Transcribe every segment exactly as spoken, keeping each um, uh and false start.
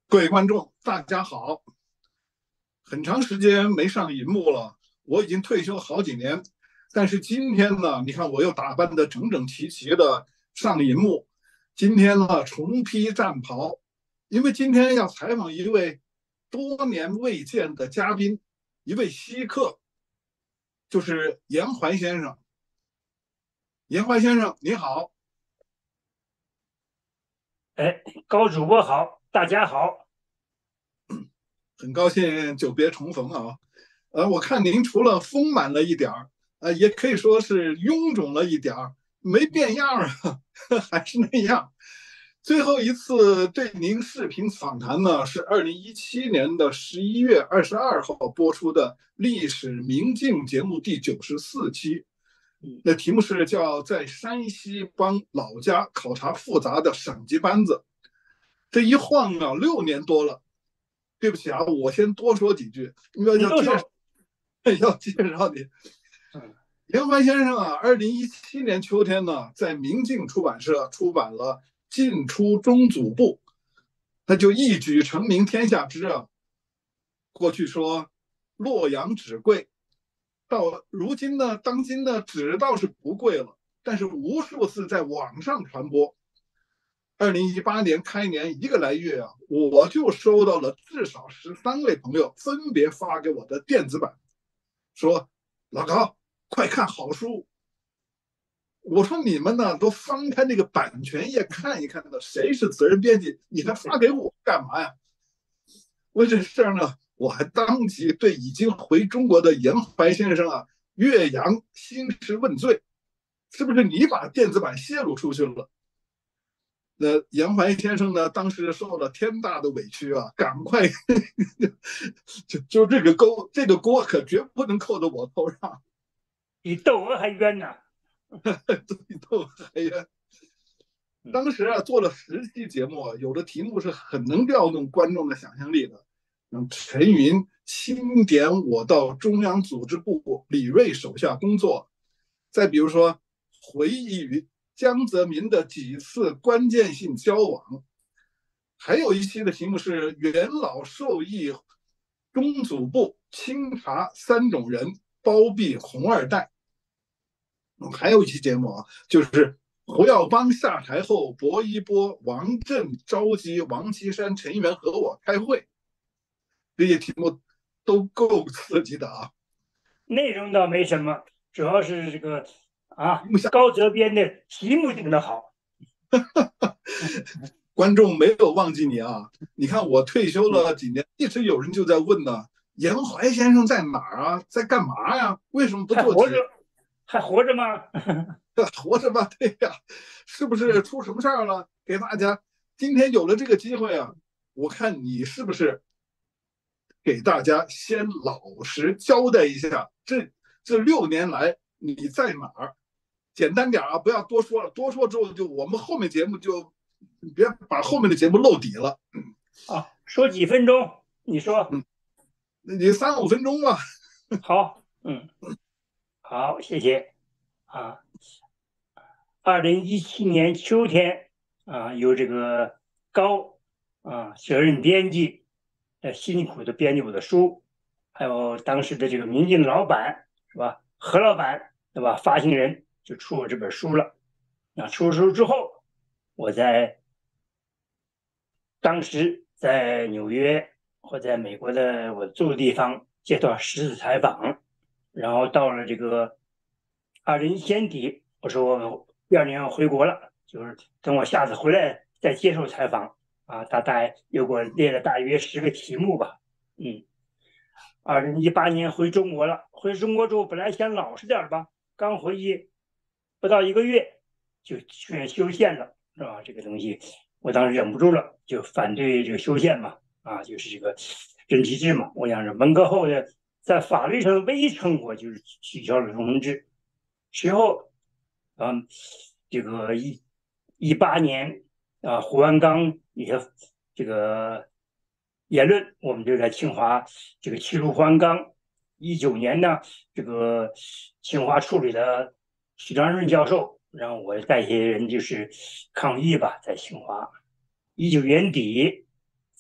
各位观众，大家好！很长时间没上荧幕了，我已经退休好几年，但是今天呢，你看我又打扮得整整齐齐的上荧幕。今天呢，重披战袍，因为今天要采访一位多年未见的嘉宾，一位稀客，就是严怀先生。严怀先生，你好。 哎，高主播好，大家好。 很高兴久别重逢啊。呃，我看您除了丰满了一点儿，呃，也可以说是臃肿了一点儿，没变样啊，还是那样。最后一次对您视频访谈呢，是二零一七年的十一月二十二号播出的历史名镜节目第九十四期。那题目是叫在山西帮老家考察复杂的省级班子。这一晃啊，六年多了。对不起啊，我先多说几句，因为要介绍你都说， 要介绍你。 嗯， 严怀先生啊，二零一七年秋天呢，在明镜出版社出版了《晋出中祖部》，他就一举成名天下知啊。过去说洛阳纸贵，到如今呢，当今的纸倒是不贵了，但是无数次在网上传播。二零一八年开年一个来月啊，我就收到了至少十三位朋友分别发给我的电子版，说老高快看好书。我说你们呢都翻开那个版权页看一看的，谁是责任编辑？你还发给我干嘛呀？为这事儿呢，我还当即对已经回中国的严怀先生啊岳阳兴师问罪，是不是你把电子版泄露出去了？那严怀先生呢，当时受了天大的委屈啊，赶快就就这个锅，这个锅可绝不能扣到我头上。 比窦娥还冤呢。 都哎呀， 嗯， 当时啊做了十期节目啊，有的题目是很能调动观众的想象力的。嗯，陈云钦点我到中央组织部李瑞手下工作，再比如说回忆与江泽民的几次关键性交往，还有一期的题目是元老授意中组部清查三种人包庇红二代。还有一期节目啊，就是胡耀邦下台后，薄一波、王震召集王岐山、陈元和我开会，这些题目都够刺激的啊。 内容倒没什么，主要是这个啊， 题目下高责编的题目定的好。 观众没有忘记你啊！你看我退休了几年，一直有人就在问呢，严怀先生在哪儿啊？在干嘛呀？为什么不还活着， 做节还活着吗？ 活着吧？对呀，是不是出什么事儿了？给大家今天有了这个机会啊，我看你是不是给大家先老实交代一下，这这六年来你在哪儿？简单点啊，不要多说了，多说之后就我们后面节目就别把后面的节目漏底了。 啊，说几分钟，你说嗯，你三五分钟吧。 好。嗯，好，谢谢。啊，二零一七年秋天啊，由这个高啊责任编辑呃辛苦的编辑我的书，还有当时的这个民进老板是吧，何老板对吧，发行人就出我这本书了。那出书之后，我在当时在纽约或在美国的我住的地方接到十次采访，然后到了这个二零一七年底，我说我第二年要回国了，就是等我下次回来再接受采访啊。他大概又给我列了大约十个题目吧。嗯，二零一八年回中国了，回中国之后本来想老实点吧，刚回去不到一个月就出现修宪了，是吧？这个东西我当时忍不住了，就反对这个修宪嘛，啊，就是这个任期制嘛。我想是文革后的在法律上唯一成果就是取消了终身制。随后，嗯，这个一一八年啊，胡鞍钢一些这个言论，我们就在清华这个起诉胡鞍钢。一九年呢，这个清华处理的许章润教授，让我带一些人就是抗议吧，在清华。一九年底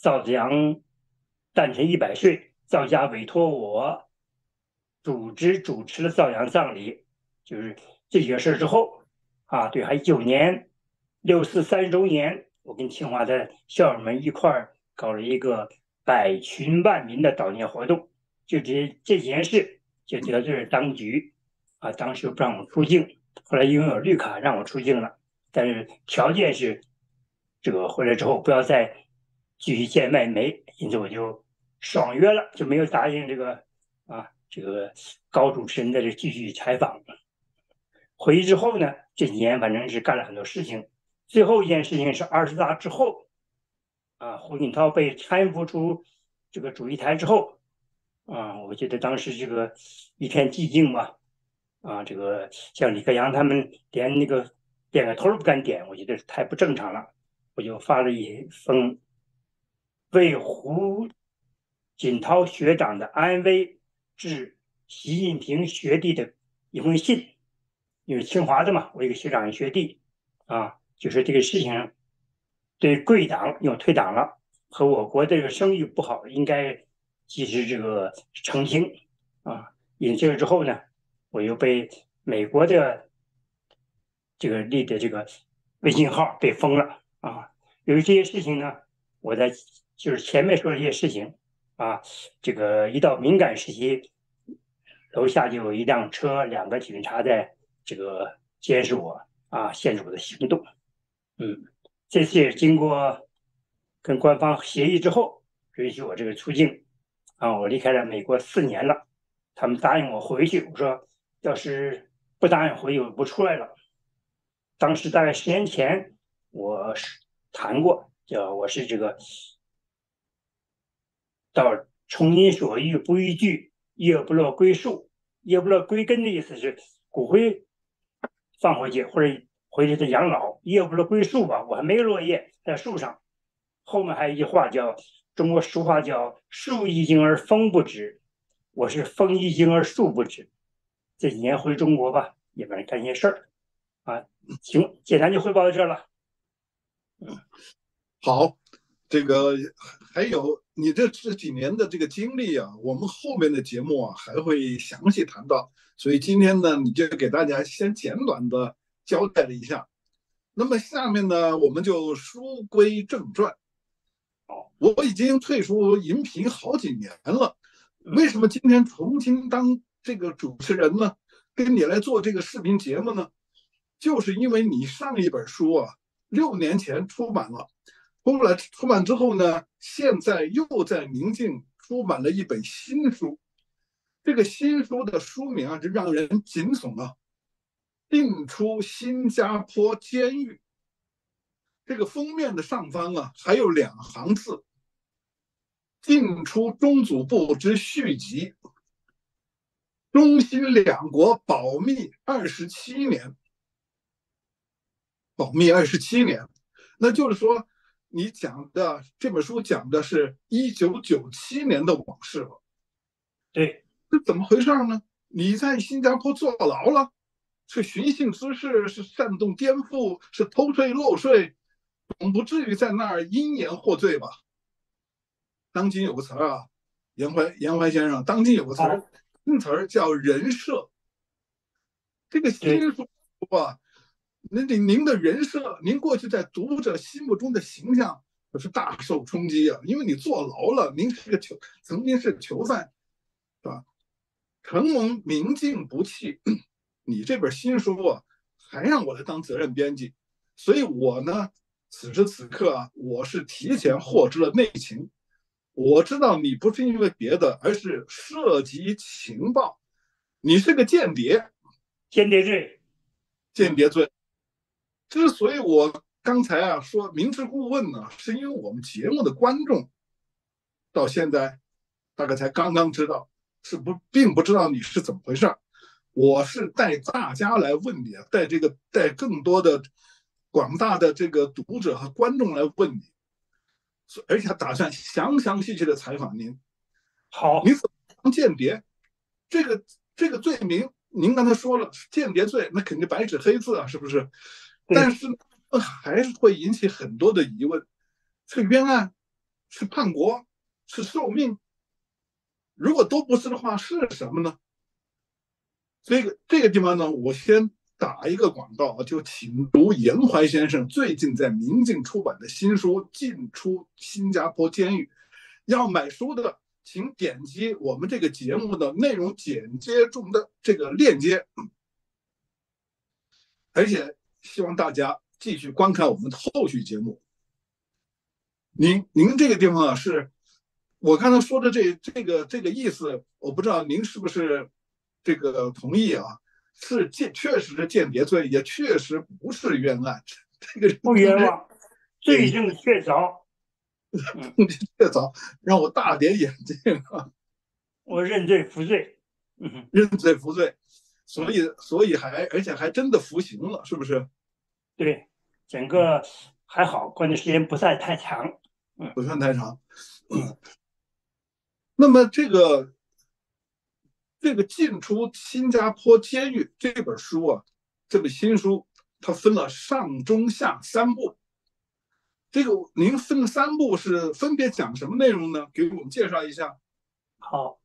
赵子阳诞辰一百岁，赵家委托我组织主持了赵阳葬礼，就是这几个事之后啊，对，还有九年六四三十周年，我跟清华的校友们一块儿搞了一个百群万民的悼念活动，就这这件事就得罪了当局啊，当时不让我出境，后来因为有绿卡让我出境了，但是条件是这个回来之后不要再继续见外媒，因此我就爽约了，就没有答应这个啊这个高主持人的这继续采访。回去之后呢，这几年反正是干了很多事情。最后一件事情是二十大之后，啊，胡锦涛被搀扶出这个主席台之后，啊，我觉得当时这个一片寂静嘛，啊，这个像李克强他们连那个点个头都不敢点，我觉得太不正常了。我就发了一封为胡锦涛学长的安危致习近平学弟的一封信，因为清华的嘛，我一个学长一学弟啊，就是这个事情对贵党又退党了，和我国这个声誉不好，应该及时这个澄清啊。引这个之后呢，我又被美国的这个立的这个微信号被封了啊。由于这些事情呢，我在就是前面说的这些事情啊，这个一到敏感时期，楼下就有一辆车，两个警察在这个监视我啊，限制我的行动。嗯，这次也经过跟官方协议之后，允许我这个出境啊，我离开了美国四年了，他们答应我回去，我说要是不答应回去，我不出来了。当时大概十年前，我是谈过，叫我是这个到从心所欲不逾矩，叶不落归树。叶不落归根的意思是骨灰放回去或者回去的养老，叶不落归树吧，我还没落叶在树上。后面还有一句话叫中国俗话叫树一惊而风不止，我是风一惊而树不止。这几年回中国吧，也反正干些事儿啊。行，简单就汇报到这了。 好，这个还有你这这几年的这个经历啊，我们后面的节目啊还会详细谈到，所以今天呢，你就给大家先简短的交代了一下。那么下面呢，我们就书归正传。我已经退出荧屏好几年了，为什么今天重新当这个主持人呢？跟你来做这个视频节目呢？就是因为你上一本书啊，六年前出版了，后来出版之后呢，现在又在明镜出版了一本新书。这个新书的书名啊，就让人惊悚啊，定出新加坡监狱。这个封面的上方啊，还有两行字：进出中组部之续集，中新两国保密二十七年。保密二十七年，那就是说，你讲的这本书讲的是一九九七年的往事了。 对， 这怎么回事呢？你在新加坡坐牢了，是寻衅滋事，是煽动颠覆，是偷税漏税，总不至于在那儿因言获罪吧？当今有个词儿啊，严怀严怀先生，当今有个词儿，新词儿叫人设。这个新书啊，那您您的人设，您过去在读者心目中的形象可是大受冲击啊！因为你坐牢了，您是个囚，曾经是囚犯，是吧？承蒙明镜不弃，你这本新书啊，还让我来当责任编辑，所以我呢，此时此刻啊，我是提前获知了内情，我知道你不是因为别的，而是涉及情报，你是个间谍， 间谍罪， 间谍罪。之所以我刚才啊说明知故问呢，是因为我们节目的观众到现在大概才刚刚知道，是不并不知道你是怎么回事。我是带大家来问你，带这个带更多的广大的这个读者和观众来问你，而且打算详详细细的采访您。 好， 你怎么当间谍？这个这个罪名，您刚才说了间谍罪，那肯定白纸黑字啊，是不是？但是还是会引起很多的疑问。这个冤案是叛国？是受命？如果都不是的话，是什么呢？这个这个地方呢，我先打一个广告，就请读严怀先生最近在明镜出版的新书《进出新加坡监狱》。要买书的，请点击我们这个节目的内容简介中的这个链接。而且希望大家继续观看我们的后续节目。您您这个地方啊，是我刚才说的这这个这个意思，我不知道您是不是这个同意啊？是间确实是间谍罪，也确实不是冤案，这个不冤枉，罪证确凿。 嗯，确凿，让我大跌眼镜啊！ 我认罪服罪，嗯， 认罪服罪，所以所以还而且还真的服刑了，是不是？ 对，整个还好，关键时间不算太长， 嗯，不算太长。嗯，那么这个这个进出新加坡监狱这本书啊，这本新书它分了上中下三部。这个您分的三部是分别讲什么内容呢？给我们介绍一下。 好，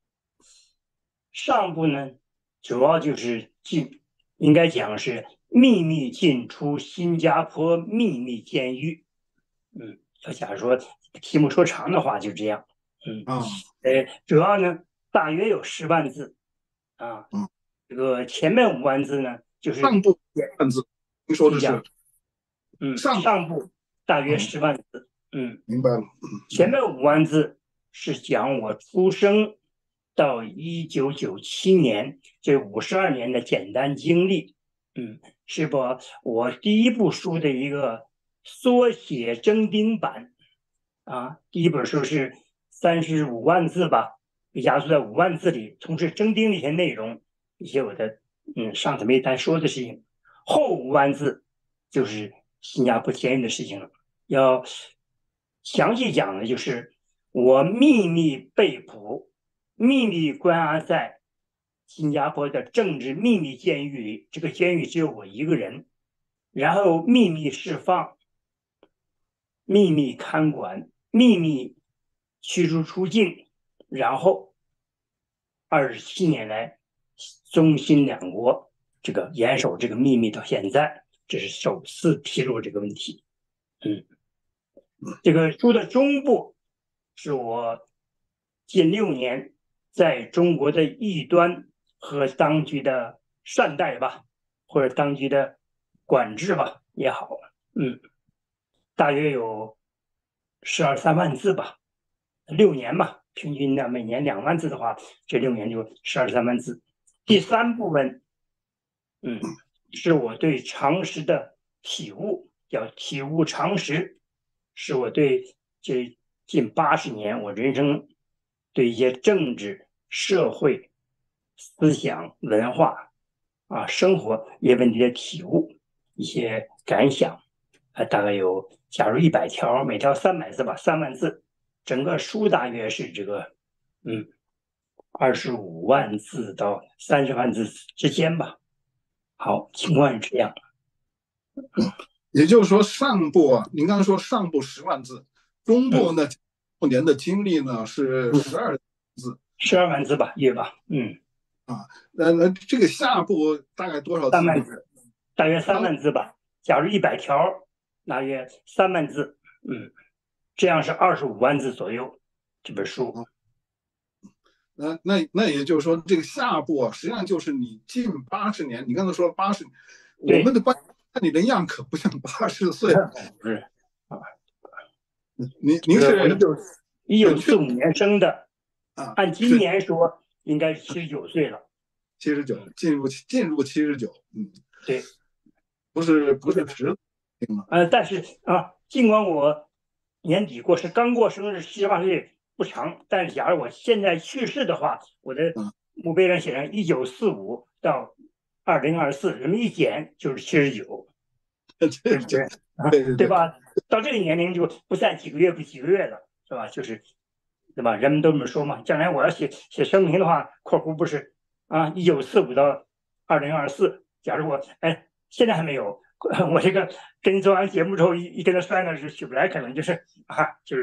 上部呢，主要就是进，应该讲是秘密进出新加坡秘密监狱。嗯，要假如说题目说长的话，就这样。嗯啊， 呃，主要呢大约有十万字啊。 嗯， 这个前面五万字呢，就是上部万字，您说的是嗯上上部大约嗯十万字。嗯， 明白了。 前面五万字是讲我出生到一九九七年这五十二年的简单经历。嗯，是把我第一部书的一个缩写增订版啊。第一本书是三十五万字吧，压缩在五万字里，同时增订了一些内容，一些我的嗯上次没单说的事情。后五万字就是新加坡监狱的事情了，要详细讲的就是我秘密被捕、秘密关押在新加坡的政治秘密监狱里，这个监狱只有我一个人，然后秘密释放、秘密看管、秘密驱逐出境，然后二十七年来中新两国这个严守这个秘密到现在，这是首次披露这个问题。嗯，这个书的中部是我近六年在中国的异端和当局的善待吧，或者当局的管制吧也好，嗯，大约有十二三万字吧，六年吧，平均呢每年两万字的话，这六年就十二三万字。第三部分，嗯，是我对常识的体悟，叫体悟常识，是我对这近八十年我人生对一些政治、社会、思想、文化啊、生活一些问题的体悟，一些感想，啊，大概有假如一百条，每条三百字吧，三万字，整个书大约是这个，嗯，二十五万字到三十万字之间吧。好，情况是这样。 也就是说，上部啊，您刚才说上部十万字，中部呢，五年的经历呢是十二字， 十二万字吧，约吧，嗯， 啊，那那这个下部大概多少字呢？ 三万字，大约三万字吧。假如一百条，大约三万字，嗯，这样是二十五万字左右这本书。 那那那也就是说，这个下部啊，实际上就是你近八十年，你刚才说八十，我们的观看你的样可不像八十岁， 不是啊， 您您是一九一九四五年生的， 啊， 按今年说应该是七十九岁了， 七十九，进入进入七十九，嗯， 对， 不是不是侄子呃，但是啊，尽管我年底过是刚过生日，七十八岁不长，但是假如我现在去世的话，我的墓碑上写上一九四五到二零二四，人们一减就是七十九， 对对不对？啊， 对对对吧？到这个年龄就不再几个月不几个月了，是吧？就是，对吧？人们都这么说嘛。将来我要写写声明的话，括弧不是啊，一九四五到二零二四。假如我哎，现在还没有，我这个跟你做完节目之后一一跟他算呢是起不来，可能就是啊，就是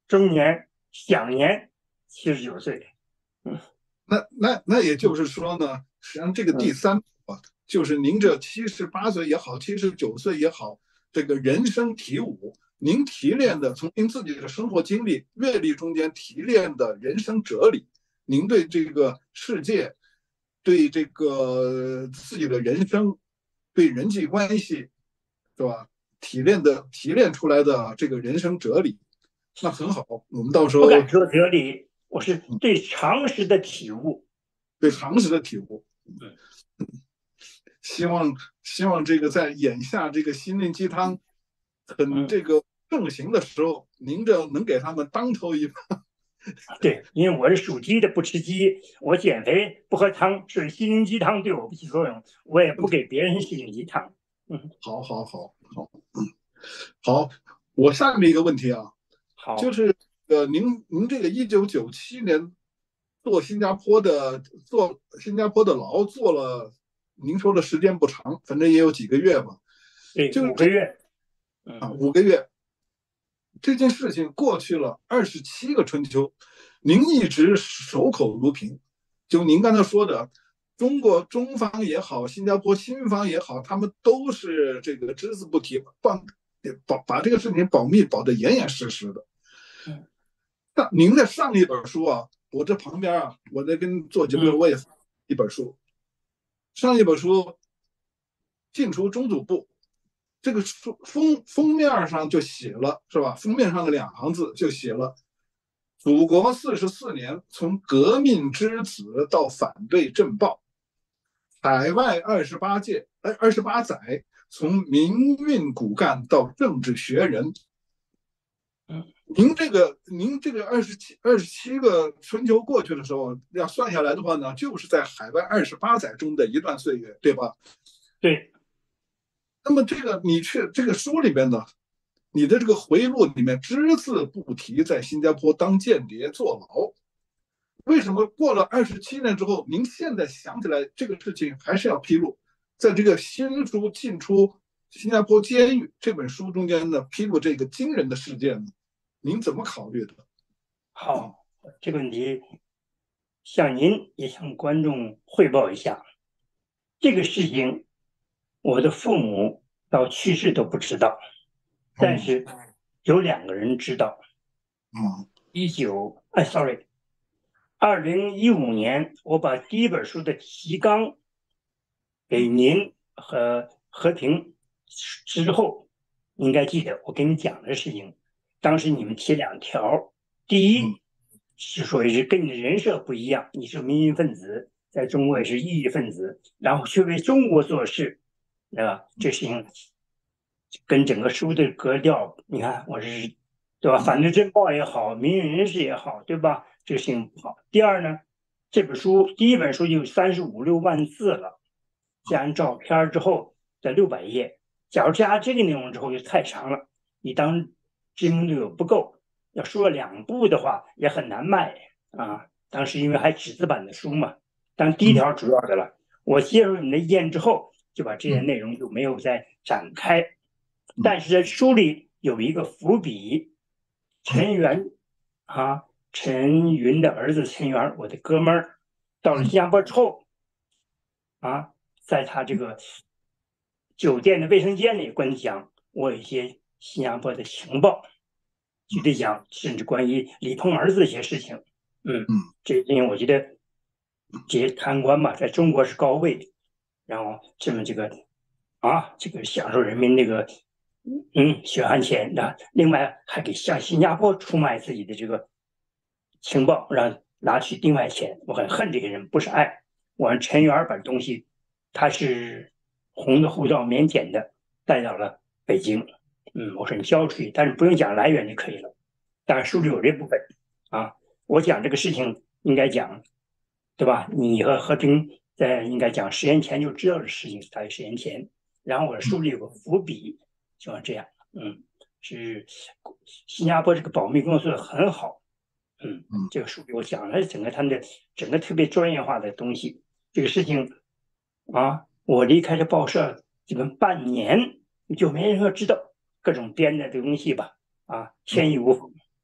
终年，享年七十九岁。嗯， 那那那也就是说呢，实际上这个第三步啊，就是您这七十八岁也好，七十九岁也好，这个人生体悟，您提炼的从您自己的生活经历、阅历中间提炼的人生哲理，您对这个世界、对这个自己的人生、对人际关系，是吧？提炼的提炼出来的这个人生哲理，那很好。我们到时候不敢说哲理，我是对常识的体悟。 对常识的体悟。 嗯， 希望希望这个在眼下这个心灵鸡汤很嗯， 这个盛行的时候，您这能给他们当头一棒。 对，因为我是属鸡的，不吃鸡，我减肥不喝汤，是心灵鸡汤对我不起作用，我也不给别人心灵鸡汤。嗯， 好，好，好，好，好。我下面一个问题啊，就好， 是呃，您您这个一九九七年做新加坡的做新加坡的牢做了，您说的时间不长，反正也有几个月吧， 对， 就是这五个月。嗯， 啊五个月。这件事情过去了二十七个春秋，您一直守口如瓶。就您刚才说的，中国中方也好，新加坡新方也好，他们都是这个只字不提，保保把这个事情保密保得严严实实的。 嗯， 那您的上一本书啊，我这旁边啊，我在跟做节目的时候， 嗯， 我也一本书，上一本书进出中组部，这个书封封面上就写了，是吧？封面上的两行字就写了：祖国四十四年，从革命之子到反对政暴；海外二十八届，呃，二十八载，从民运骨干到政治学人。 嗯， 您这个，您这个二十七二十七个春秋过去的时候，要算下来的话呢，就是在海外二十八载中的一段岁月，对吧？ 对， 那么这个你去这个书里边呢，你的这个回忆录里面只字不提在新加坡当间谍坐牢。为什么过了二十七年之后，您现在想起来这个事情还是要披露？在这个新书进出新加坡监狱这本书中间呢，披露这个惊人的事件呢，您怎么考虑的？ 好，这个问题向您也向观众汇报一下。这个事情，我的父母到去世都不知道，但嗯是有两个人知道。 嗯一九，哎，sorry，二零一五年，我把第一本书的提纲给您和和平之后，应该记得我跟你讲的事情。当时你们提两条，第嗯一是说是跟你的人设不一样，你是民运分子，在中国也是异议分子，然后去为中国做事，对吧？这事情跟整个书的格调，你看我是对吧？反对政报也好，民运人士也好，对吧？这个事情不好。第二呢，这本书第一本书就三十五六万字了，加上照片之后在六百页。假如加这个内容之后就太长了，你当知名度又不够，要说两部的话也很难卖啊。当时因为还纸质版的书嘛，当第一嗯条主要的了。我接受你的意见之后，就把这些嗯内容就没有再展开。 嗯但是在书里有一个伏笔，陈元啊，陈云的儿子陈元，我的哥们儿，到了新加坡之后啊，在他这个酒店的卫生间里跟你讲，我有一些新加坡的情报，具体讲，甚至关于李鹏儿子的一些事情。嗯， 嗯这因为我觉得这些贪官嘛，在中国是高位，然后这么这个啊，这个享受人民这个嗯血汗钱的，另外还给向新加坡出卖自己的这个情报，让拿取定外钱。我很恨这些人，不是爱。我让陈元把东西，他是红的护照免检的，带到了北京。嗯，我说你交出去，但是不用讲来源就可以了。当然书里有这部分啊，我讲这个事情应该讲，对吧？你和和平在应该讲十年前就知道的事情，大约十年前。然后我的书里有个伏笔，就像这样，嗯，是新加坡这个保密工作做得很好，嗯， 嗯这个书里我讲了整个他们的整个特别专业化的东西。这个事情啊，我离开这报社基本半年，就没人说知道各种编的东西吧，啊，天衣无缝，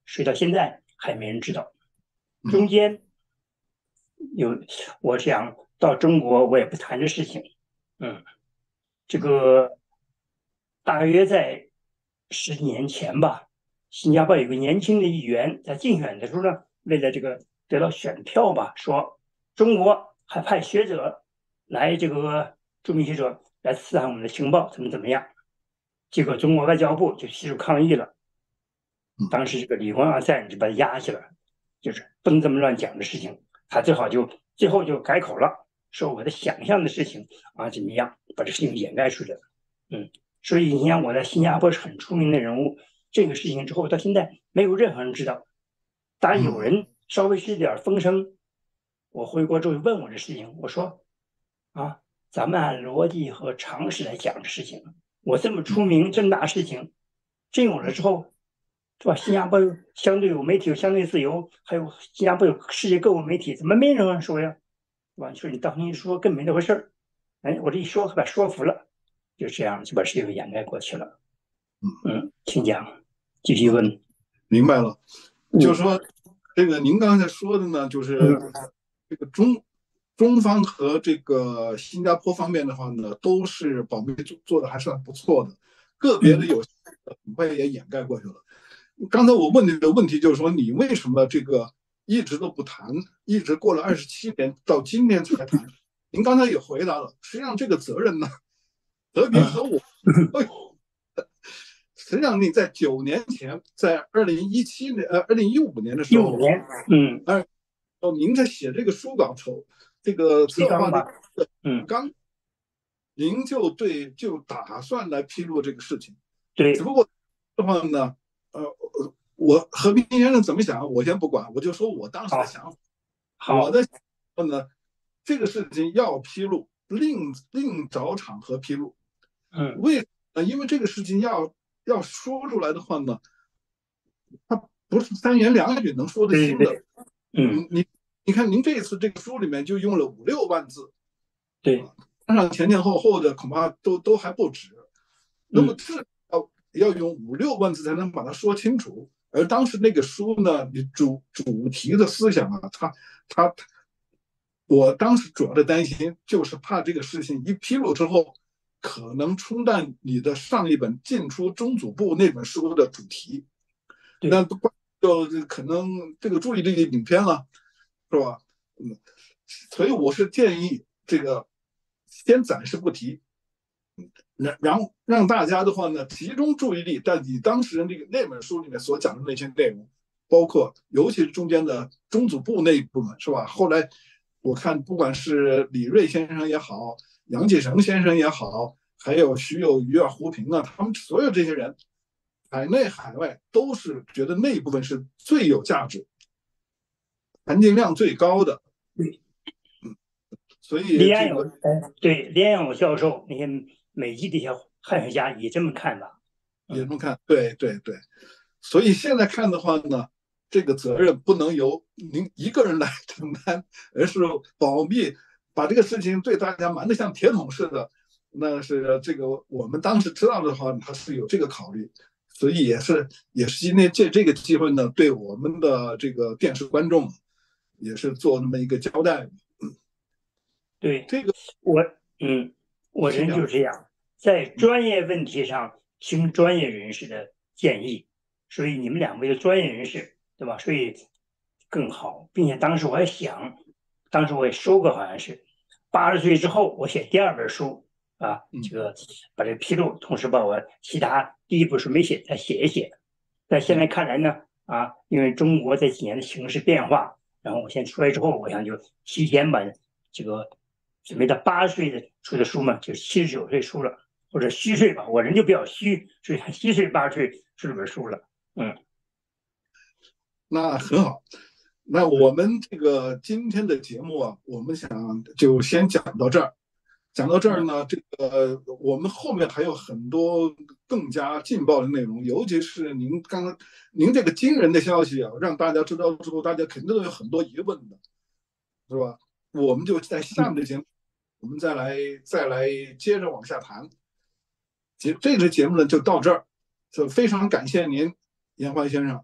所以到现在还没人知道。中间有，我想到中国我也不谈这事情。嗯，这个大约在十几年前吧，新加坡有个年轻的议员在竞选的时候呢，为了这个得到选票吧，说中国还派学者来这个著名学者来刺探我们的情报，怎么怎么样。结果中国外交部就提出抗议了，当时这个李光耀在就把他压下了，就是不能这么乱讲的事情。他最好就最后就改口了，说我的想象的事情啊怎么样，把这事情掩盖出来了。嗯，所以你看我在新加坡是很出名的人物，这个事情之后到现在没有任何人知道。当然有人稍微是点风声，我回国之后问我这事情，我说啊，咱们按逻辑和常识来讲这事情。我这么出名，这么大事情，真有了之后，是吧？新加坡相对有媒体，有相对自由，还有新加坡有世界各国媒体，怎么没人说呀？是吧？说你当时一说根本没那回事儿，哎，我这一说把说服了，就这样就把事情掩盖过去了。嗯，请讲，继续问。 明白了， 嗯就是说这个您刚才说的呢，就是嗯这个中中方和这个新加坡方面的话呢，都是保密做做的还算不错的，个别的嗯有很快也掩盖过去了。刚才我问你的问题就是说，你为什么这个一直都不谈，一直过了二十七年到今天才谈？您刚才也回答了，实际上这个责任呢，德比和我都有。实际上你在九年前，在二零一七年呃二零一五年的时候， 一五年，嗯， 二哦，您在写这个书稿筹这个策划的提纲吧，嗯， 刚，您就对就打算来披露这个事情，只对， 不过的话呢，呃，我和平先生怎么想，我先不管，我就说我当时的好， 想法，我好， 的想法呢，这个事情要披露，另另找场合披露， 嗯， 为呃，因为这个事情要要说出来的话呢，它不是三言两语能说得清的。 对对对，嗯， 嗯，你你看，您这一次这个书里面就用了五六万字对， 啊，加上前前后后的恐怕都都还不止。那么嗯， 至少要用五六万字才能把它说清楚。而当时那个书呢，你主主题的思想啊，它它，我当时主要的担心就是怕这个事情一披露之后，可能冲淡你的上一本《进出中组部》那本书的主题，那对， 就可能这个注意力影片了，是吧？嗯，所以我是建议这个先暂时不提，然然后让大家的话呢集中注意力在你当时那个那本书里面所讲的那些内容，包括尤其是中间的中组部那一部分，是吧？后来我看不管是李瑞先生也好，杨继绳先生也好，还有徐有余啊、胡平啊，他们所有这些人，海内海外都是觉得那一部分是最有价值、含金量最高的。 对。 所以李安有， 这个哎，对，李安有教授那些美籍的一些汉学家也这么看的。嗯， 也这么看，对对对。所以现在看的话呢，这个责任不能由您一个人来承担，而是保密，把这个事情对大家瞒得像铁桶似的。那是这个我们当时知道的话，他是有这个考虑，所以也是也是今天借这个机会呢，对我们的这个电视观众也是做那么一个交代。 对， 这个我，嗯，我人就请讲。 是这样，在专业问题上听专业人士的建议，所以你们两位的专业人士，对吧？所以更好，并且当时我还想，当时我也说过，好像是八十岁之后我写第二本书啊， 嗯这个把这个披露，同时把我其他第一本书没写再写一写。但现在嗯看来呢，啊，因为中国这几年的形势变化，然后我现在出来之后，我想就提前把这个准备到八十岁的出的书嘛，就七十九岁出了，或者虚岁吧，我人就比较虚，所以七岁八十岁出这本书了。嗯那很好。那我们这个今天的节目啊，我们想就先讲到这儿。讲到这儿嗯， 呢，这个我们后面还有很多更加劲爆的内容，尤其是您刚刚您这个惊人的消息啊，让大家知道之后，大家肯定都有很多疑问的，是吧？我们就在下面的节目，我们再来再来接着往下谈。节这个节目呢就到这儿，就非常感谢您，严怀先生。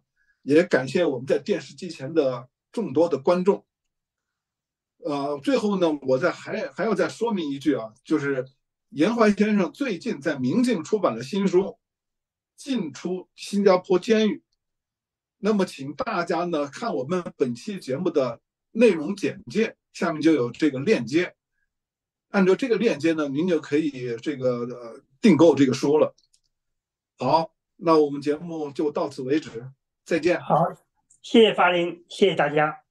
也感谢我们在电视机前的众多的观众。呃，最后呢，我再还还要再说明一句啊，就是严怀先生最近在明镜出版了新书《进出新加坡监狱》。那么，请大家呢看我们本期节目的内容简介，下面就有这个链接。按照这个链接呢，您就可以这个呃订购这个书了。好，那我们节目就到此为止，再见。 好，谢谢法林，谢谢大家。